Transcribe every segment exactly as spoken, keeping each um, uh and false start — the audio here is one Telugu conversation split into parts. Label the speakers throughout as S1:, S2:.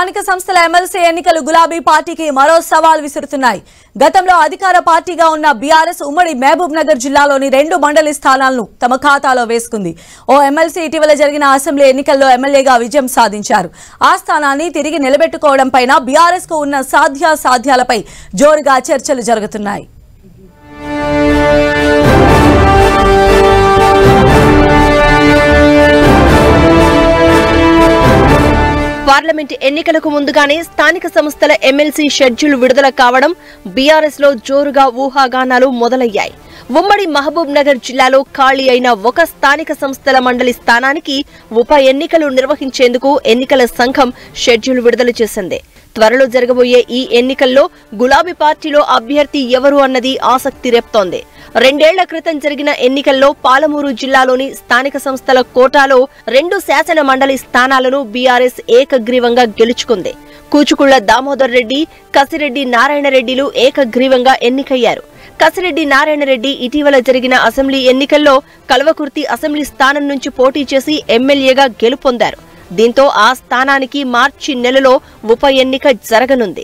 S1: స్థానిక సంస్థల ఎమ్మెల్సీ ఎన్నికలు గులాబీ పార్టీకి మరో సవాల్ విసురుతున్నాయి. గతంలో అధికార పార్టీగా ఉన్న బీఆర్ఎస్ ఉమ్మడి మహబూబ్ నగర్ జిల్లాలోని రెండు మండలి స్థానాలను తమ ఖాతాలో వేసుకుంది. ఓ ఎమ్మెల్సీ ఇటీవల జరిగిన అసెంబ్లీ ఎన్నికల్లో ఎమ్మెల్యేగా విజయం సాధించారు. ఆ స్థానాన్ని తిరిగి నిలబెట్టుకోవడం పైన బీఆర్ఎస్ కు ఉన్న సాధ్యాసాధ్యాలపై జోరుగా చర్చలు జరుగుతున్నాయి.
S2: పార్లమెంట్ ఎన్నికలకు ముందుగానే స్థానిక సంస్థల ఎమ్మెల్సీ షెడ్యూల్ విడుదల కావడం బీఆర్ఎస్ లో జోరుగా ఊహాగానాలు మొదలయ్యాయి. ఉమ్మడి మహబూబ్ నగర్ జిల్లాలో ఖాళీ అయిన ఒక స్థానిక సంస్థల మండలి స్థానానికి ఉప ఎన్నికలు నిర్వహించేందుకు ఎన్నికల సంఘం షెడ్యూల్ విడుదల చేసింది. త్వరలో జరగబోయే ఈ ఎన్నికల్లో గులాబీ పార్టీలో అభ్యర్థి ఎవరు అన్నది ఆసక్తి రేపుతోంది. రెండేళ్ల క్రితం జరిగిన ఎన్నికల్లో పాలమూరు జిల్లాలోని స్థానిక సంస్థల కోటాలో రెండు శాసన మండలి స్థానాలను బీఆర్ఎస్ ఏకగ్రీవంగా గెలుచుకుంది. కూచుకుళ్ల దామోదర్ రెడ్డి, కసిరెడ్డి నారాయణరెడ్డిలు ఏకగ్రీవంగా ఎన్నికయ్యారు. కసిరెడ్డి నారాయణరెడ్డి ఇటీవల జరిగిన అసెంబ్లీ ఎన్నికల్లో కల్వకుర్తి అసెంబ్లీ స్థానం నుంచి పోటీ చేసి ఎమ్మెల్యేగా గెలుపొందారు. దీంతో ఆ స్థానానికి మార్చి నెలలో ఉప ఎన్నిక జరగనుంది.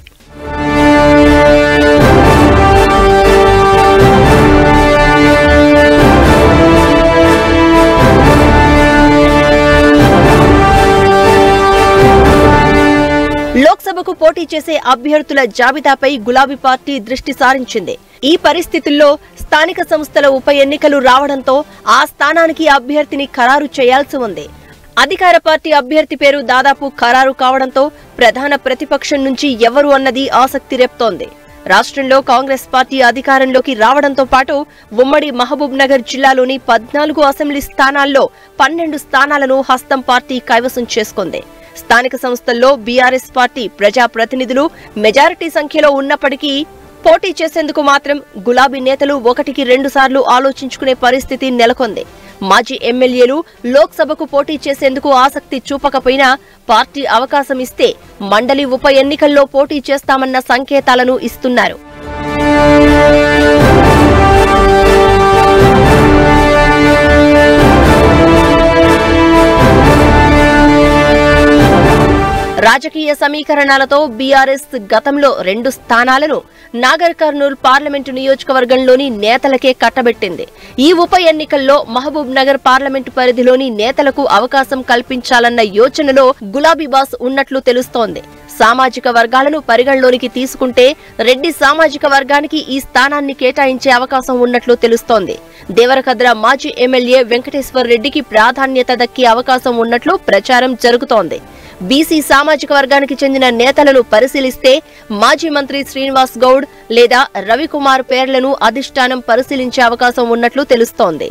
S2: లోక్సభకు పోటీ చేసే అభ్యర్థుల జాబితాపై గులాబీ పార్టీ దృష్టి సారించింది. ఈ పరిస్థితుల్లో స్థానిక సంస్థల ఉప ఎన్నికలు రావడంతో ఆ స్థానానికి అభ్యర్థిని ఖరారు చేయాల్సి ఉంది. అధికార పార్టీ అభ్యర్థి పేరు దాదాపు ఖరారు కావడంతో ప్రధాన ప్రతిపక్షం నుంచి ఎవరు అన్నది ఆసక్తి రేపుతోంది. రాష్ట్రంలో కాంగ్రెస్ పార్టీ అధికారంలోకి రావడంతో పాటు ఉమ్మడి మహబూబ్ నగర్ జిల్లాలోని పద్నాలుగు అసెంబ్లీ స్థానాల్లో పన్నెండు స్థానాలను హస్తం పార్టీ కైవసం చేసుకుంది. స్థానిక సంస్థల్లో బీఆర్ఎస్ పార్టీ ప్రజాప్రతినిధులు మెజారిటీ సంఖ్యలో ఉన్నప్పటికీ పోటీ చేసేందుకు మాత్రం గులాబీ నేతలు ఒకటికి రెండు సార్లు ఆలోచించుకునే పరిస్థితి నెలకొంది. మాజీ ఎమ్మెల్యేలు లోక్సభకు పోటీ చేసేందుకు ఆసక్తి చూపకపోయినా పార్టీ అవకాశం ఇస్తే మండలి ఉప ఎన్నికల్లో పోటీ చేస్తామన్న సంకేతాలను ఇస్తున్నారు. రాజకీయ సమీకరణాలతో బీఆర్ఎస్ గతంలో రెండు స్థానాలను నాగర్ కర్నూల్ పార్లమెంటు నియోజకవర్గంలోని నేతలకే కట్టబెట్టింది. ఈ ఉప ఎన్నికల్లో మహబూబ్ నగర్ పార్లమెంటు పరిధిలోని నేతలకు అవకాశం కల్పించాలన్న యోచనలో గులాబీ బాస్ ఉన్నట్లు తెలుస్తోంది. సామాజిక వర్గాలను పరిగణలోనికి తీసుకుంటే రెడ్డి సామాజిక వర్గానికి ఈ స్థానాన్ని కేటాయించే అవకాశం ఉన్నట్లు తెలుస్తోంది. దేవరకద్ర మాజీ ఎమ్మెల్యే వెంకటేశ్వర్ రెడ్డికి ప్రాధాన్యత దక్కే అవకాశం ఉన్నట్లు ప్రచారం జరుగుతోంది. బీసీ సామాజిక వర్గానికి చెందిన నేతలను పరిశీలిస్తే మాజీ మంత్రి శ్రీనివాస్ గౌడ్ లేదా రవికుమార్ పేర్లను అధిష్టానం పరిశీలించే అవకాశం ఉన్నట్లు తెలుస్తోంది.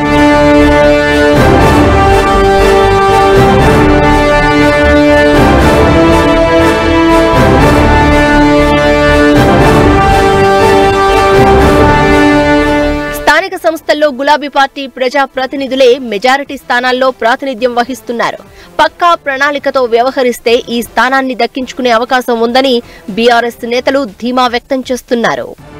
S2: స్థానిక సంస్థల్లో గులాబీ పార్టీ ప్రజా ప్రతినిధులే మెజారిటీ స్థానాల్లో ప్రాతినిధ్యం వహిస్తున్నారు. పక్కా ప్రణాళికతో వ్యవహరిస్తే ఈ స్థానాన్ని దక్కించుకునే అవకాశం ఉందని బీఆర్ఎస్ నేతలు ధీమా వ్యక్తం చేస్తున్నారు.